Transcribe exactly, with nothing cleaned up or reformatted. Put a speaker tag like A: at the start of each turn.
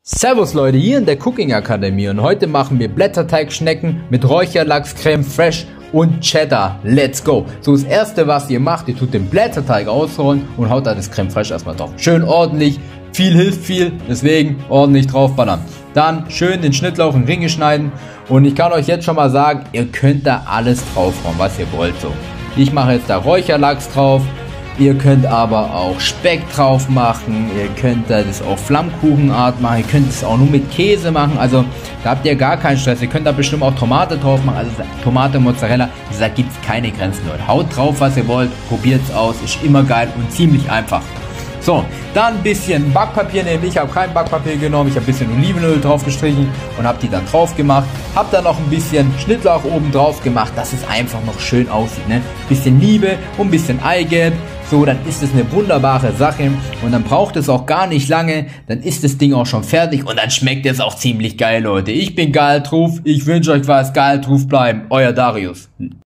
A: Servus Leute, hier in der Cooking Akademie und heute machen wir Blätterteigschnecken mit Räucherlachs, Creme Fraiche und Cheddar. Let's go! So, das erste, was ihr macht, ihr tut den Blätterteig ausrollen und haut da das Creme Fraiche erstmal drauf. Schön ordentlich, viel hilft viel, deswegen ordentlich draufballern. Dann schön den Schnittlauch in Ringe schneiden und ich kann euch jetzt schon mal sagen, ihr könnt da alles draufhauen, was ihr wollt. So, ich mache jetzt da Räucherlachs drauf. Ihr könnt aber auch Speck drauf machen, ihr könnt das auch Flammkuchenart machen, ihr könnt es auch nur mit Käse machen, also da habt ihr gar keinen Stress. Ihr könnt da bestimmt auch Tomate drauf machen, also Tomate, Mozzarella, da gibt es keine Grenzen, Leute. Haut drauf, was ihr wollt, probiert es aus, ist immer geil und ziemlich einfach. So, dann ein bisschen Backpapier nehmen. Ich habe kein Backpapier genommen, ich habe ein bisschen Olivenöl drauf gestrichen und habe die dann drauf gemacht. Habe dann noch ein bisschen Schnittlauch oben drauf gemacht, dass es einfach noch schön aussieht. Ne? Bisschen Liebe und ein bisschen Eigelb. So, dann ist es eine wunderbare Sache und dann braucht es auch gar nicht lange, dann ist das Ding auch schon fertig und dann schmeckt es auch ziemlich geil, Leute. Ich bin geil drauf, ich wünsche euch was, geil drauf bleiben. Euer Darius.